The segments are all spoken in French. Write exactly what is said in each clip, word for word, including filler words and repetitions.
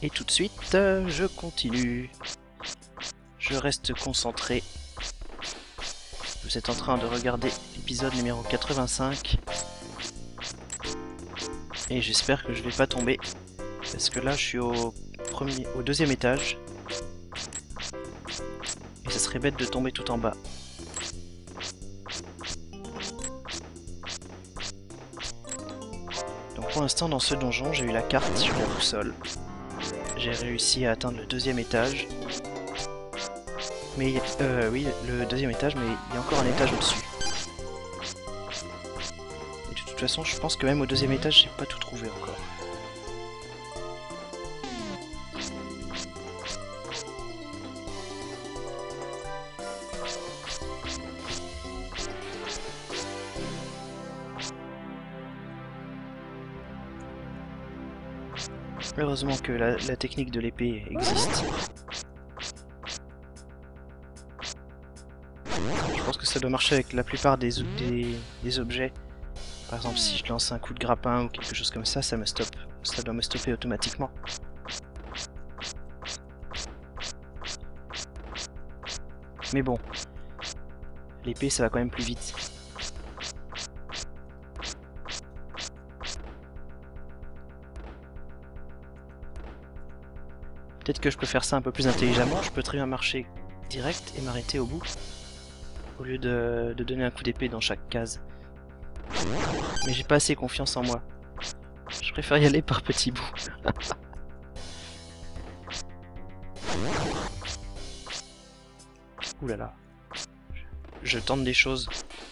Et tout de suite, euh, je continue. Je reste concentré. Vous êtes en train de regarder l'épisode numéro quatre-vingt-cinq. Et j'espère que je vais pas tomber. Parce que là, je suis au, premier, au deuxième étage. Et ça serait bête de tomber tout en bas. Donc pour l'instant, dans ce donjon, j'ai eu la carte sur la boussole. J'ai réussi à atteindre le deuxième étage. Mais, euh, oui, le deuxième étage, mais il y a encore un étage au-dessus. Et de toute façon, je pense que même au deuxième étage, j'ai pas tout trouvé encore. Heureusement que la, la technique de l'épée existe. Je pense que ça doit marcher avec la plupart des, des, des objets. Par exemple, si je lance un coup de grappin ou quelque chose comme ça, ça me stoppe. Ça doit me stopper automatiquement. Mais bon, l'épée, ça va quand même plus vite. Peut-être que je peux faire ça un peu plus intelligemment. Je peux très bien marcher direct et m'arrêter au bout, au lieu de, de donner un coup d'épée dans chaque case. Mais j'ai pas assez confiance en moi. Je préfère y aller par petits bouts. Ouh là là. Je tente des choses.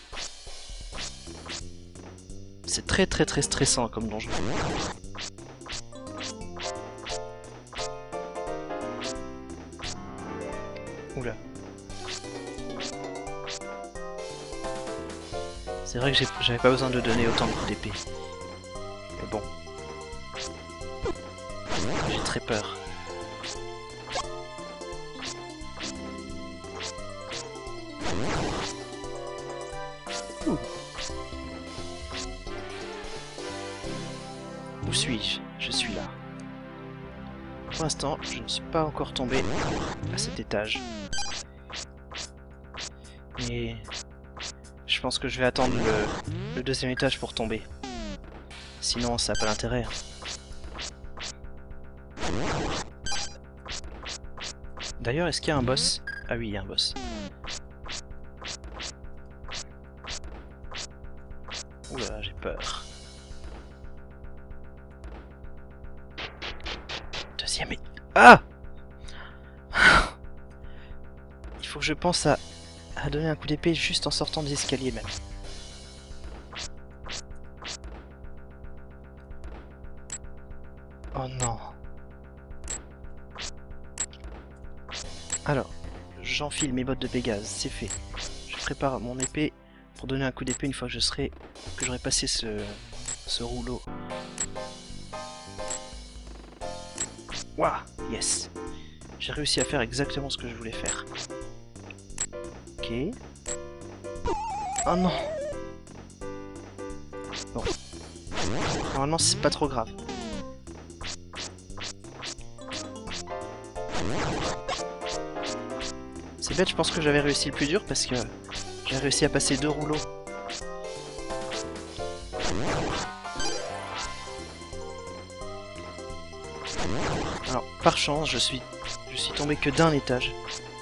C'est très très très stressant comme donjon. Oula. C'est vrai que j'avais pas besoin de donner autant de coups d'épée. Mais bon. J'ai très peur. Ouh. Où suis-je? Je suis là. Pour l'instant, je ne suis pas encore tombé à cet étage. Et je pense que je vais attendre le, le deuxième étage pour tomber. Sinon, ça n'a pas d'intérêt. D'ailleurs, est-ce qu'il y a un boss? Ah oui, il y a un boss. Oula, j'ai peur. Deuxième étage. Ah! Il faut que je pense à, à donner un coup d'épée juste en sortant des escaliers même. Oh non. Alors, j'enfile mes bottes de Pégase, c'est fait. Je prépare mon épée pour donner un coup d'épée une fois que je serai que j'aurai passé ce, ce rouleau. Waouh, yes. J'ai réussi à faire exactement ce que je voulais faire. Ok. Oh non. Bon. Normalement, c'est pas trop grave. C'est bête, je pense que j'avais réussi le plus dur parce que j'ai réussi à passer deux rouleaux. Alors, par chance, je suis, je suis tombé que d'un étage.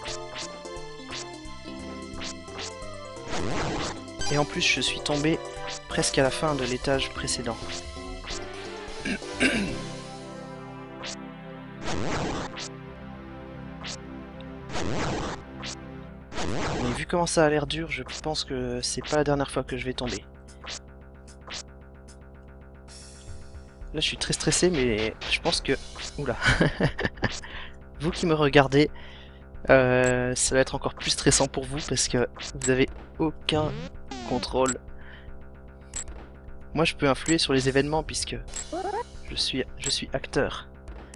Et en plus, je suis tombé presque à la fin de l'étage précédent. Mais vu comment ça a l'air dur, je pense que c'est pas la dernière fois que je vais tomber. Là, je suis très stressé, mais je pense que... Oula. Vous qui me regardez, euh, ça va être encore plus stressant pour vous parce que vous avez aucun contrôle. Moi, je peux influer sur les événements puisque je suis, je suis acteur.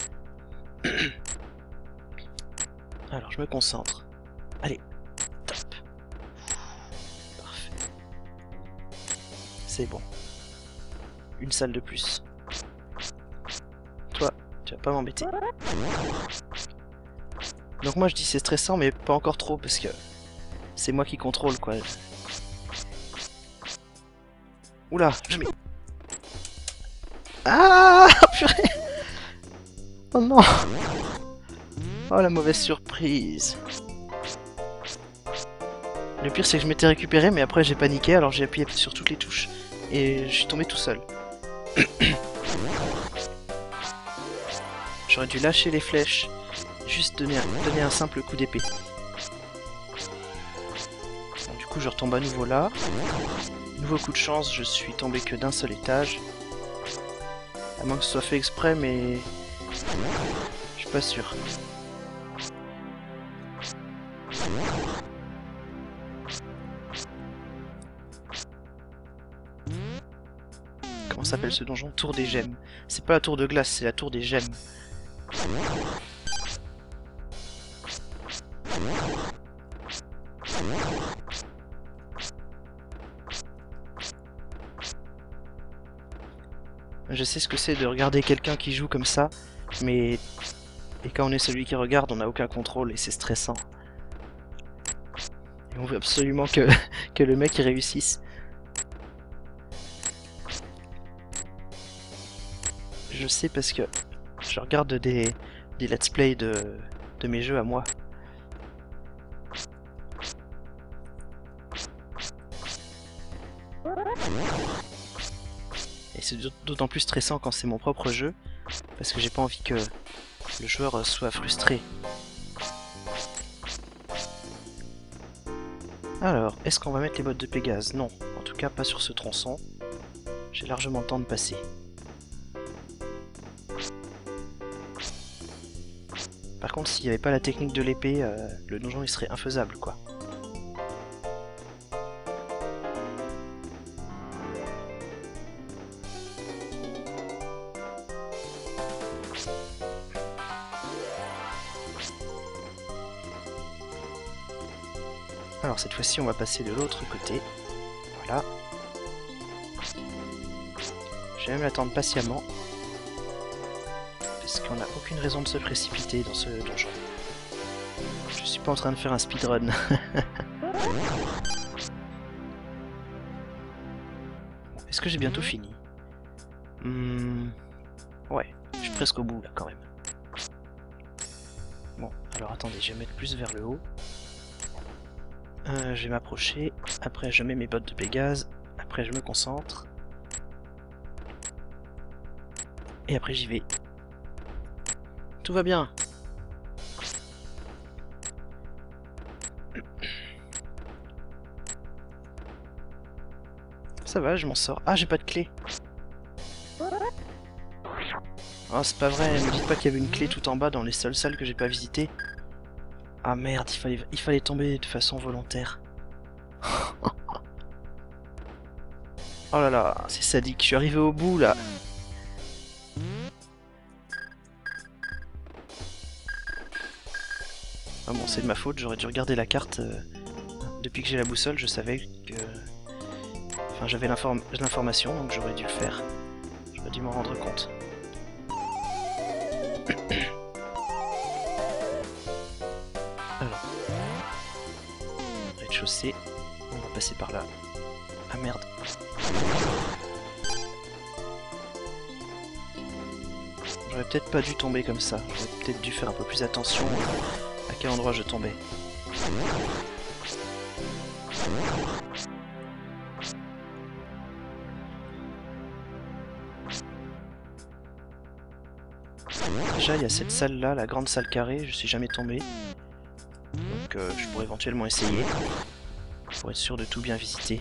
Alors, je me concentre. Allez, top. Parfait. C'est bon. Une salle de plus. Toi, tu Tu vas pas m'embêter. Donc moi je dis c'est stressant mais pas encore trop parce que c'est moi qui contrôle quoi. Oula, je mets... Ah purée. Oh non. Oh la mauvaise surprise. Le pire c'est que je m'étais récupéré mais après j'ai paniqué alors j'ai appuyé sur toutes les touches et je suis tombé tout seul. J'aurais dû lâcher les flèches, juste donner un, donner un simple coup d'épée. Bon, du coup je retombe à nouveau là. Nouveau coup de chance, je suis tombé que d'un seul étage. À moins que ce soit fait exprès mais... je suis pas sûr. Comment s'appelle ce donjon? Tour des gemmes. C'est pas la tour de glace, c'est la tour des gemmes. Je sais ce que c'est de regarder quelqu'un qui joue comme ça, mais... Et quand on est celui qui regarde, on n'a aucun contrôle et c'est stressant. Et on veut absolument que, que le mec y réussisse. Je sais parce que je regarde des, des let's play de, de mes jeux à moi. Et c'est d'autant plus stressant quand c'est mon propre jeu, parce que j'ai pas envie que le joueur soit frustré. Alors, est-ce qu'on va mettre les bottes de Pégase? Non, en tout cas pas sur ce tronçon. J'ai largement le temps de passer. Par contre, s'il n'y avait pas la technique de l'épée, euh, le donjon il serait infaisable quoi. Alors cette fois-ci on va passer de l'autre côté. Voilà. Je vais même l'attendre patiemment. Parce qu'on n'a aucune raison de se précipiter dans ce donjon. Je suis pas en train de faire un speedrun. Est-ce que j'ai bientôt fini? hmm... Ouais, je suis presque au bout là quand même. Bon, alors attendez, je vais mettre plus vers le haut. Euh, je vais m'approcher, après je mets mes bottes de Pégase, après je me concentre. Et après j'y vais. Tout va bien. Ça va, je m'en sors. Ah, j'ai pas de clé. Oh, c'est pas vrai, ne me dites pas qu'il y avait une clé tout en bas dans les seules salles que j'ai pas visitées. Ah merde, il fallait, il fallait tomber de façon volontaire. Oh là là, c'est sadique, je suis arrivé au bout là. Ah bon, c'est de ma faute, j'aurais dû regarder la carte. Euh, depuis que j'ai la boussole, je savais que... Enfin, j'avais l'information, donc j'aurais dû le faire. J'aurais dû m'en rendre compte. Alors. Rez-de-chaussée. On va passer par là. Ah merde. J'aurais peut-être pas dû tomber comme ça. J'aurais peut-être dû faire un peu plus attention à quel endroit je tombais. Déjà, il y a cette salle-là, la grande salle carrée, je suis jamais tombé. Donc euh, je pourrais éventuellement essayer, pour être sûr de tout bien visiter.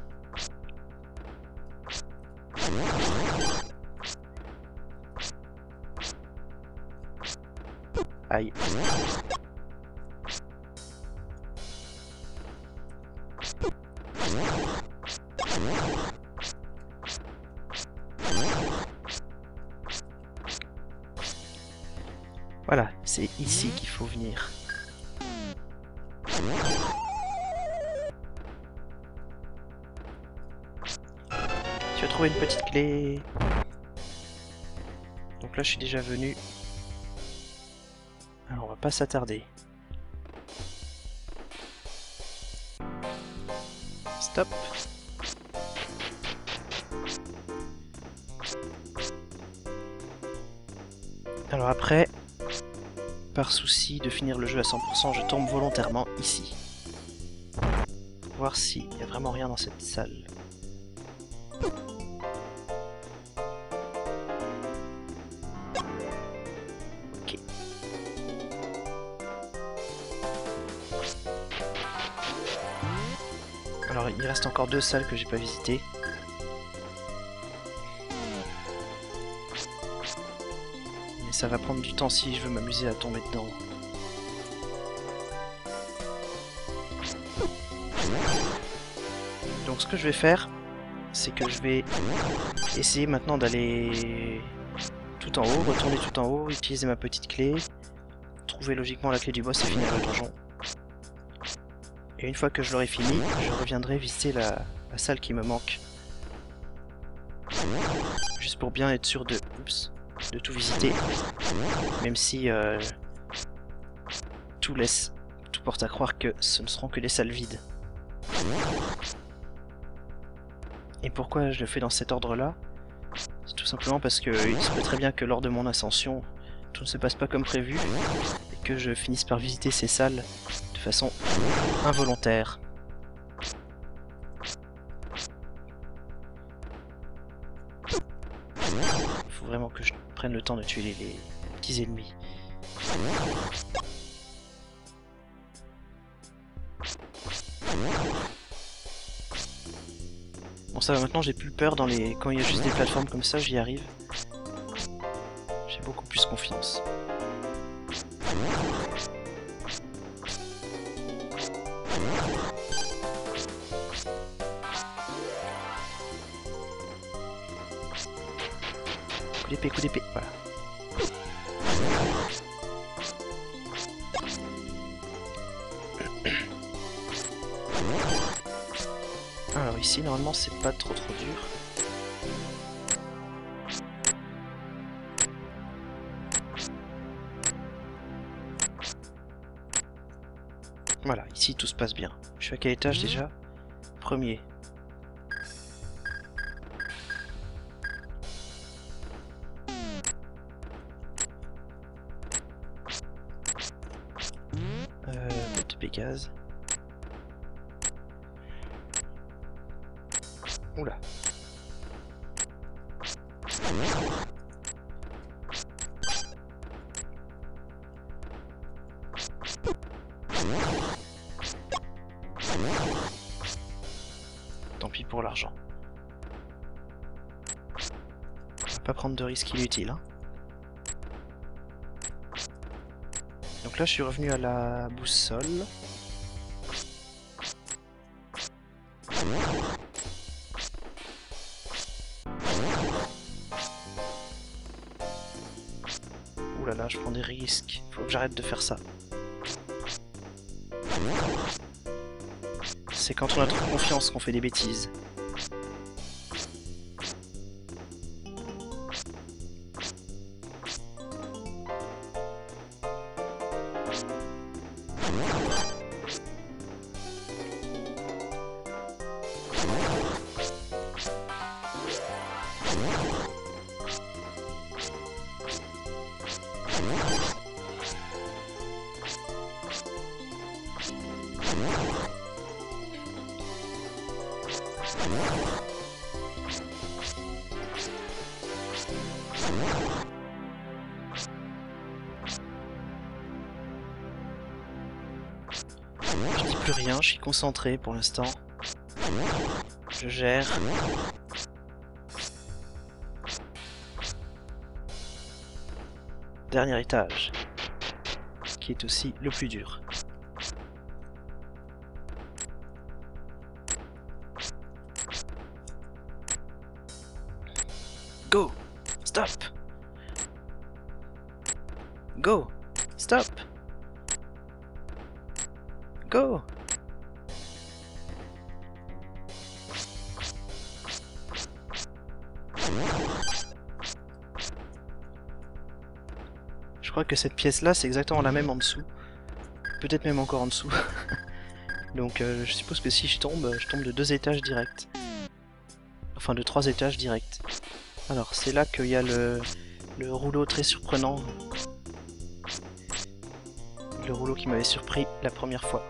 Aïe. Voilà, c'est ici qu'il faut venir. Tu as trouvé une petite clé. Donc là je suis déjà venu Alors on va pas s'attarder. Stop. Alors après, par souci de finir le jeu à cent pour cent, je tombe volontairement ici. Pour voir s'il n'y a vraiment rien dans cette salle. Ok. Alors il reste encore deux salles que j'ai pas visitées. Ça va prendre du temps si je veux m'amuser à tomber dedans. Donc ce que je vais faire, c'est que je vais essayer maintenant d'aller tout en haut, retourner tout en haut, utiliser ma petite clé, trouver logiquement la clé du boss et finir le donjon. Et une fois que je l'aurai fini, je reviendrai visiter la, la salle qui me manque. Juste pour bien être sûr de... Oups. de tout visiter, même si euh, tout laisse, tout porte à croire que ce ne seront que des salles vides. Et pourquoi je le fais dans cet ordre-là? C'est tout simplement parce que il se peut très bien que lors de mon ascension, tout ne se passe pas comme prévu, et que je finisse par visiter ces salles de façon involontaire. Faut vraiment que je prenne le temps de tuer les, les petits ennemis. Bon ça va, maintenant j'ai plus peur dans les... quand il y a juste des plateformes comme ça, j'y arrive. J'ai beaucoup plus confiance. Coup d'épée, coup d'épée, voilà. Alors ici, normalement, c'est pas trop trop dur. Voilà, ici tout se passe bien. Je suis à quel étage déjà? Premier. Euh, de Pégase. Oula. Tant pis pour l'argent. On va pas prendre de risques inutiles. Hein. Donc là je suis revenu à la boussole. Ouh là là, je prends des risques. Faut que j'arrête de faire ça. C'est quand on a trop confiance qu'on fait des bêtises. Je dis plus rien, je suis concentré pour l'instant. Je gère. Dernier étage, qui est aussi le plus dur. Go! Stop! Go! Stop! Go! Je crois que cette pièce-là, c'est exactement la même en dessous. Peut-être même encore en dessous. Donc euh, je suppose que si je tombe, je tombe de deux étages directs. Enfin de trois étages directs. Alors c'est là qu'il y a le, le rouleau très surprenant. Le rouleau qui m'avait surpris la première fois.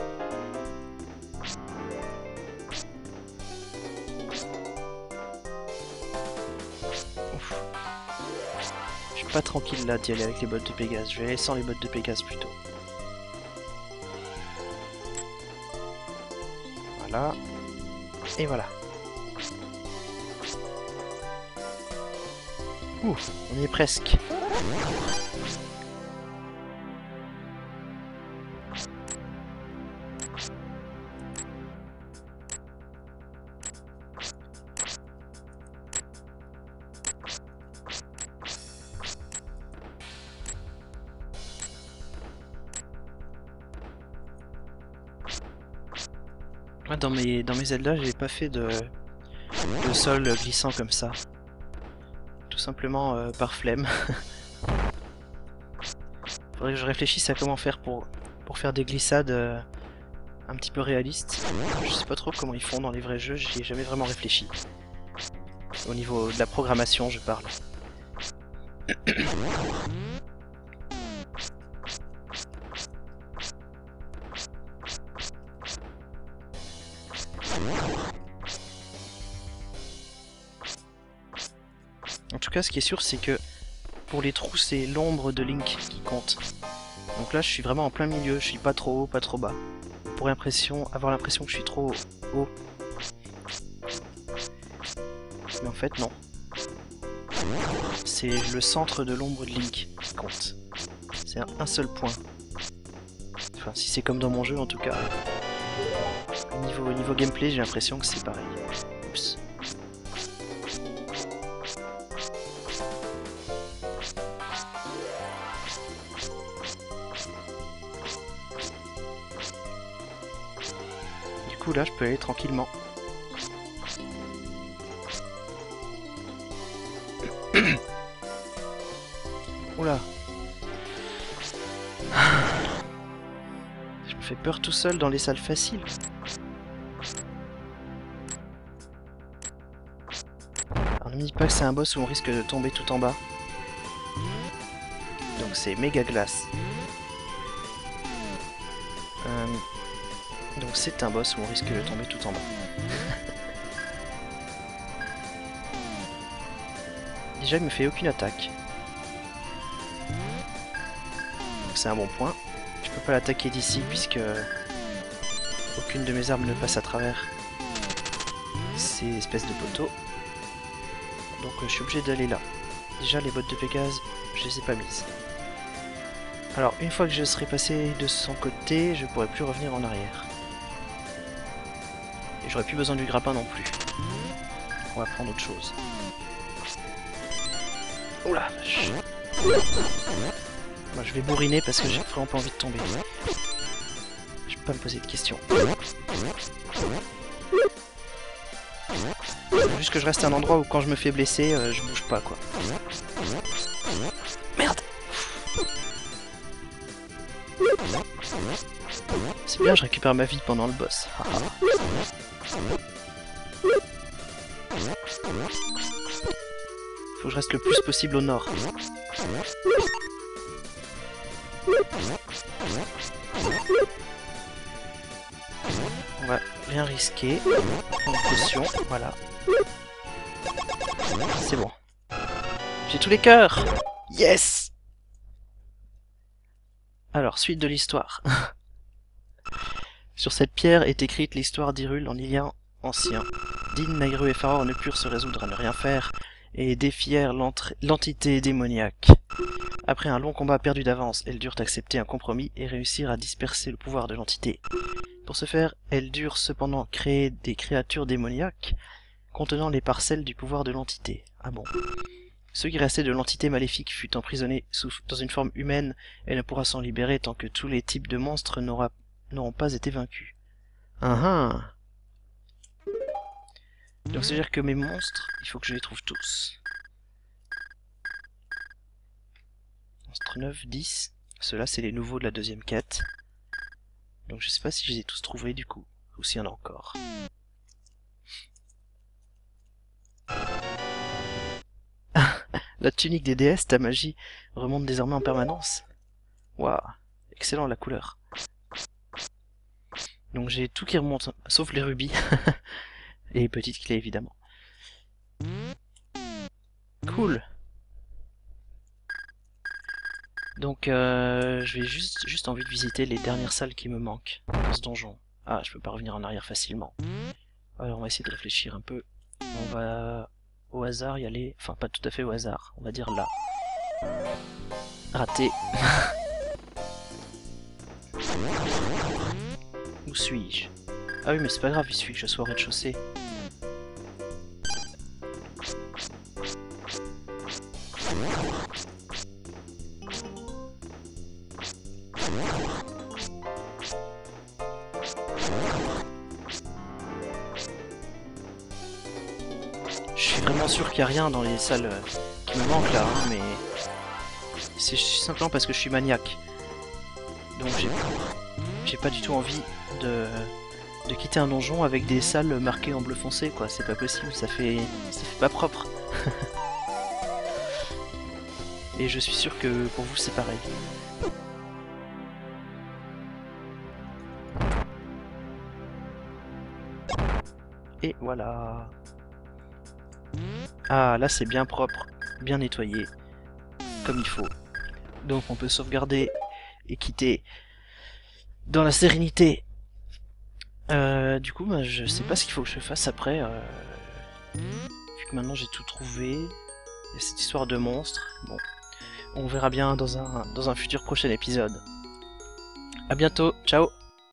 Ouf. Je suis pas tranquille là d'y aller avec les bottes de Pégase. Je vais aller sans les bottes de Pégase plutôt. Voilà. Et voilà. Ouh, on y est presque. Dans mes, dans mes Zelda, j'ai pas fait de, de sol glissant comme ça. Tout simplement euh, par flemme. Faudrait que je réfléchisse à comment faire pour, pour faire des glissades euh, un petit peu réalistes. Je sais pas trop comment ils font dans les vrais jeux, j'y ai jamais vraiment réfléchi. Au niveau de la programmation, je parle. En tout cas, ce qui est sûr, c'est que pour les trous, c'est l'ombre de Link qui compte. Donc là, je suis vraiment en plein milieu, je suis pas trop haut, pas trop bas. Pour l'impression, avoir l'impression que je suis trop haut. Mais en fait, non. C'est le centre de l'ombre de Link qui compte. C'est un, un seul point. Enfin, si c'est comme dans mon jeu, en tout cas. Au niveau, au niveau gameplay, j'ai l'impression que c'est pareil. Oups. Du coup, là, je peux aller tranquillement. Oula. Je me fais peur tout seul dans les salles faciles. Alors ne me dis pas que c'est un boss où on risque de tomber tout en bas. Donc c'est méga glace. Euh... Donc c'est un boss où on risque de tomber tout en bas. Déjà il me fait aucune attaque. Donc c'est un bon point. Je peux pas l'attaquer d'ici puisque aucune de mes armes ne passe à travers ces espèces de poteaux. Donc euh, je suis obligé d'aller là. Déjà les bottes de Pégase, je les ai pas mises. Alors une fois que je serai passé de son côté, je pourrai plus revenir en arrière. Et j'aurai plus besoin du grappin non plus. On va prendre autre chose. Oula vache. Moi je vais bourriner parce que j'ai vraiment pas envie de tomber. Je peux pas me poser de questions. Faut juste que je reste à un endroit où quand je me fais blesser, euh, je bouge pas quoi. Merde. C'est bien, je récupère ma vie pendant le boss. Faut que je reste le plus possible au nord. On va rien risquer. Prendre potion, voilà. C'est bon. J'ai tous les cœurs. Yes. Alors, suite de l'histoire. Sur cette pierre est écrite l'histoire d'Hyrule en Ilian ancien. Din, Nayru et Faror ne purent se résoudre à ne rien faire et défièrent l'entité démoniaque. Après un long combat perdu d'avance, elles durent accepter un compromis et réussir à disperser le pouvoir de l'entité. Pour ce faire, elles durent cependant créer des créatures démoniaques contenant les parcelles du pouvoir de l'entité. Ah bon. Ce qui restait de l'entité maléfique fut emprisonné sous, dans une forme humaine et ne pourra s'en libérer tant que tous les types de monstres n'auront pas été vaincus. Ah ah. Donc c'est à dire que mes monstres, il faut que je les trouve tous. Monstre quatre, neuf, dix. Ceux-là, c'est les nouveaux de la deuxième quête. Donc je sais pas si je les ai tous trouvés du coup, ou s'il y en a encore. La tunique des déesses, ta magie remonte désormais en permanence. Waouh, excellent la couleur. Donc j'ai tout qui remonte, sauf les rubis. Et les petites clés évidemment. Cool. Donc euh, je vais juste, juste envie de visiter les dernières salles qui me manquent dans ce donjon. Ah, je peux pas revenir en arrière facilement. Alors on va essayer de réfléchir un peu. On va au hasard y aller, enfin pas tout à fait au hasard, on va dire là. Raté. Où suis-je? Ah oui mais c'est pas grave, il suffit que je sois au rez-de-chaussée. Je suis vraiment sûr qu'il n'y a rien dans les salles qui me manquent là, hein, mais c'est simplement parce que je suis maniaque. Donc j'ai j'ai pas du tout envie de, de quitter un donjon avec des salles marquées en bleu foncé, quoi. C'est pas possible, ça fait, ça fait pas propre. Et je suis sûr que pour vous c'est pareil. Et voilà. Ah, là c'est bien propre, bien nettoyé, comme il faut. Donc on peut sauvegarder et quitter dans la sérénité. Euh, du coup, bah, je sais pas ce qu'il faut que je fasse après. Euh... Vu que maintenant j'ai tout trouvé, il y a cette histoire de monstre. Bon, on verra bien dans un, dans un futur prochain épisode. A bientôt, ciao!